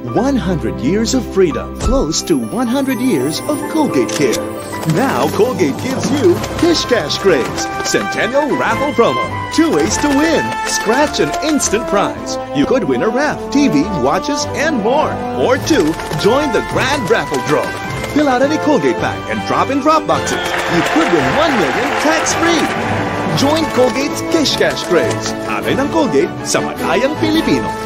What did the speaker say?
100 years of freedom, close to 100 years of Colgate care. Now Colgate gives you Kish-Kash Kraze, Centennial Raffle promo. 2 ways to win. Scratch an instant prize. You could win a ref, TV, watches, and more. Or 2, join the grand raffle draw. Fill out any Colgate pack and drop in drop boxes. You could win 1 million tax-free. Join Colgate's Kish-Kash Kraze. Alay ng Colgate sa madayang Pilipino.